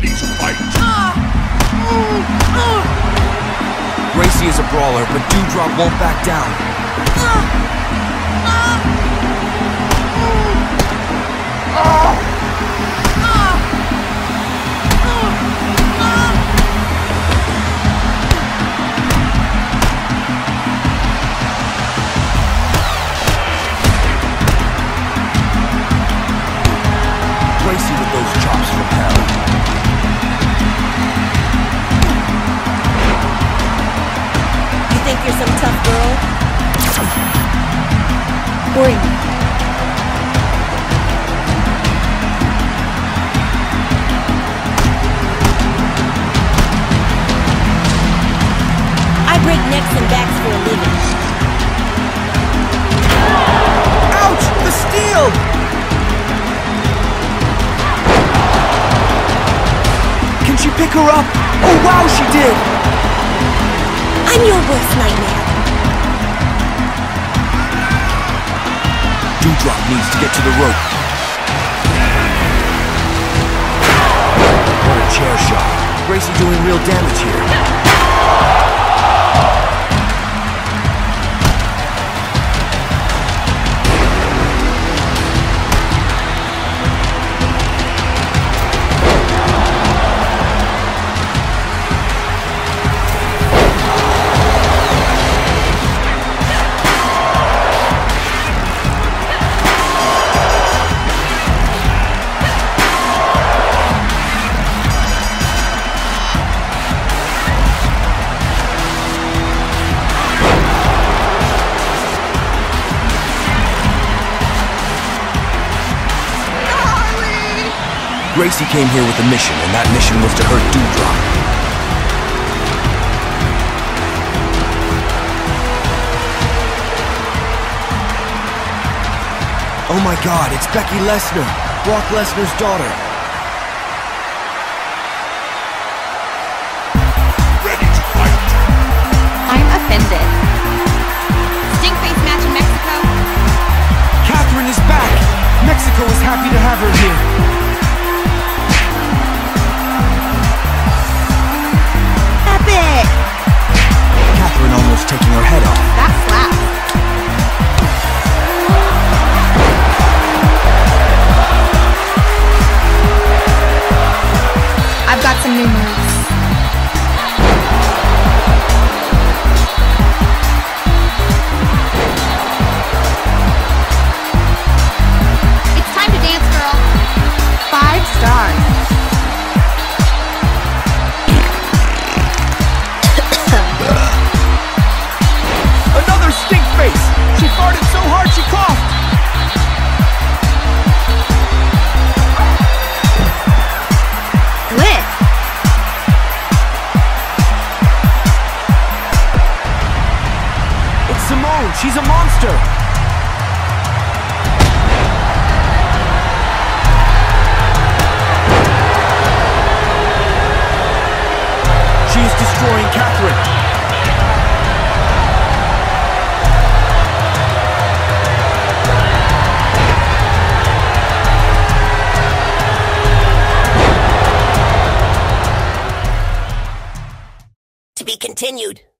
Ready to fight. Gracie is a brawler, but Doudrop won't back down. Gracie with those chops from hell. You think you're some tough girl? Bring me. I break necks and backs for a living. Ouch! The steal! Can she pick her up? Oh wow, she did! I'm your worst nightmare. Doudrop needs to get to the rope. What a chair shot. Gracie doing real damage here. Gracie came here with a mission, and that mission was to hurt Doudrop. Oh my god, it's Becky Lesnar, Brock Lesnar's daughter. Ready to fight. I'm offended. Stinkface Match in Mexico? Catherine is back! Mexico is happy to have her here. Epic! Catherine almost taking her head off. That slaps. I've got some new moves. It's time to dance, girl. 5 stars. Another stink face! She farted so hard she coughed! Lit. It's Simone! She's a monster! She is destroying Catherine! To be continued.